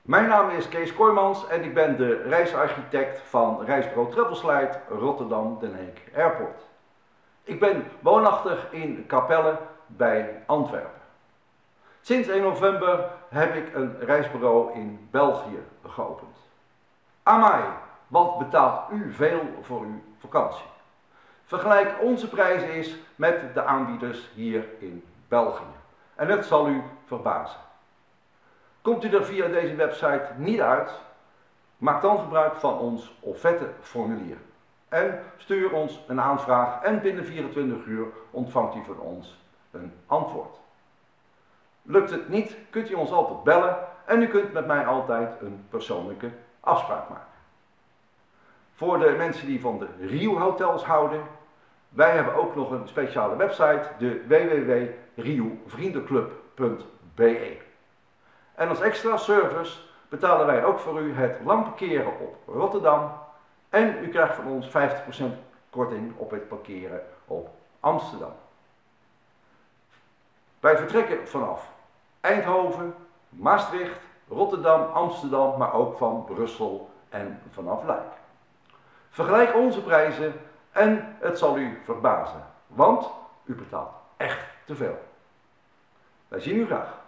Mijn naam is Kees Kooijmans en ik ben de reisarchitect van reisbureau Travelslide Rotterdam Den Haag Airport. Ik ben woonachtig in Capelle bij Antwerpen. Sinds 1 november heb ik een reisbureau in België geopend. Amai, wat betaalt u veel voor uw vakantie? Vergelijk onze prijzen eens met de aanbieders hier in België. En het zal u verbazen. Komt u er via deze website niet uit? Maak dan gebruik van ons offerteformulier. En stuur ons een aanvraag en binnen 24 uur ontvangt u van ons een antwoord. Lukt het niet, kunt u ons altijd bellen en u kunt met mij altijd een persoonlijke afspraak maken. Voor de mensen die van de Rio hotels houden, wij hebben ook nog een speciale website, de www.riovriendenclub.be. En als extra service betalen wij ook voor u het lang parkeren op Rotterdam en u krijgt van ons 50% korting op het parkeren op Amsterdam. Wij vertrekken vanaf Eindhoven, Maastricht, Rotterdam, Amsterdam, maar ook van Brussel en vanaf Luik. Vergelijk onze prijzen en het zal u verbazen, want u betaalt echt te veel. Wij zien u graag.